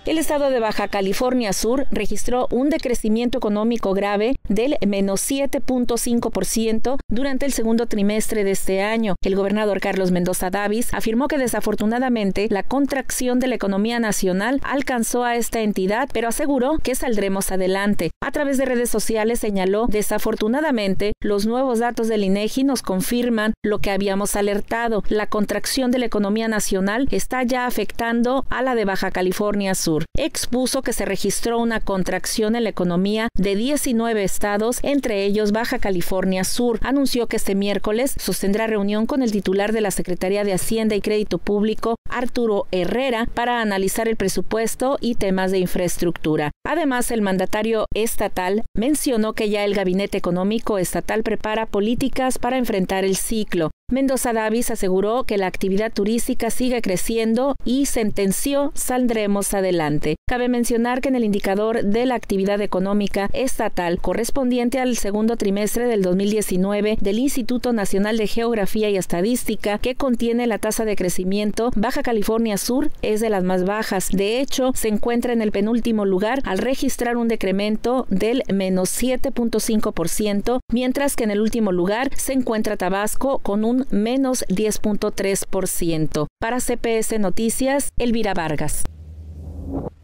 El estado de Baja California Sur registró un decrecimiento económico grave del menos 7.5% durante el segundo trimestre de este año. El gobernador Carlos Mendoza Davis afirmó que desafortunadamente la contracción de la economía nacional alcanzó a esta entidad, pero aseguró que saldremos adelante. A través de redes sociales señaló: desafortunadamente, los nuevos datos del INEGI nos confirman lo que habíamos alertado. La contracción de la economía nacional está ya afectando a la de Baja California Sur. Expuso que se registró una contracción en la economía de 19 estados, entre ellos Baja California Sur. Anunció que este miércoles sostendrá reunión con el titular de la Secretaría de Hacienda y Crédito Público, Arturo Herrera, para analizar el presupuesto y temas de infraestructura. Además, el mandatario estatal mencionó que ya el Gabinete Económico Estatal prepara políticas para enfrentar el ciclo. Mendoza Davis aseguró que la actividad turística sigue creciendo y sentenció: saldremos adelante. Cabe mencionar que en el indicador de la actividad económica estatal correspondiente al segundo trimestre del 2019 del Instituto Nacional de Geografía y Estadística, que contiene la tasa de crecimiento, Baja California Sur es de las más bajas. De hecho, se encuentra en el penúltimo lugar al registrar un decremento del menos 7.5%, mientras que en el último lugar se encuentra Tabasco con un menos 10.3%. Para CPS Noticias, Elvira Vargas.